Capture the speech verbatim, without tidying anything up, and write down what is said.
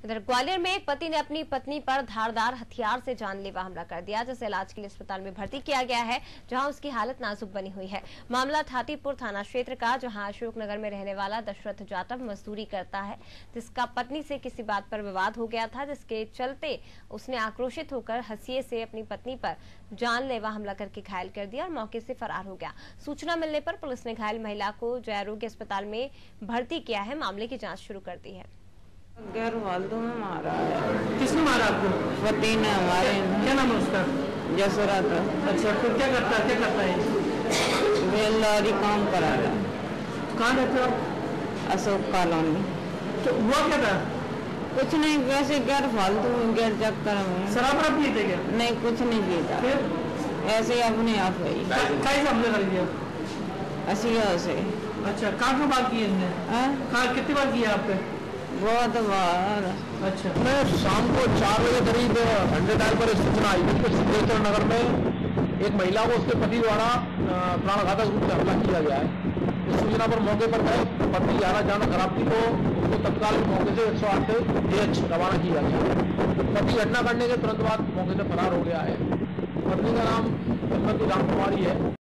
इधर ग्वालियर में एक पति ने अपनी पत्नी पर धारदार हथियार से जानलेवा हमला कर दिया, जिसे इलाज के लिए अस्पताल में भर्ती किया गया है, जहां उसकी हालत नाजुक बनी हुई है। मामला थातीपुर थाना क्षेत्र का, जहां अशोकनगर में रहने वाला दशरथ जाटव मजदूरी करता है, जिसका पत्नी से किसी बात पर विवाद हो गया था, जिसके चलते उसने आक्रोशित होकर हंसिये से अपनी पत्नी पर जानलेवा हमला करके घायल कर दिया और मौके से फरार हो गया। सूचना मिलने पर पुलिस ने घायल महिला को जय आरोग्य अस्पताल में भर्ती किया है। मामले की जाँच शुरू कर दी है। घर वालदों में मारा है। किसने मारा आपको? पति ने हमारे। क्या नाम है उसका? जसरा था। अच्छा, तो क्या करता क्या करता है? बेलदारी काम करा रहा। कहाँ रहते हो? अशोक कॉलोनी। तो हुआ क्या था? कुछ नहीं, वैसे घर फालतू घर चक्कर में। शराब वराब पीते क्या? नहीं, कुछ नहीं पीता। फिर ऐसे अपने आप ही कैसे हमले कर दिया? असिया से। अच्छा, कहाँ कहाँ बात की है इसने? कहाँ कितनी बार किया आप पे? बहुत बार। अच्छा, मैं शाम को चार बजे करीब हंड्रेड डायल पर सूचना आई थी कि सिद्धेश्वर नगर में एक महिला को उसके पति द्वारा प्राणघातक रूप से हमला किया गया है। इस सूचना पर मौके पर गए, पत्नी की हालत ज्यादा खराब थी तो उसको तत्काल मौके से एक सौ आठ से डीएच रवाना किया गया। पति घटना करने के तुरंत बाद मौके से फरार हो गया है। पत्नी का नाम श्रीमती राम कुमारी है।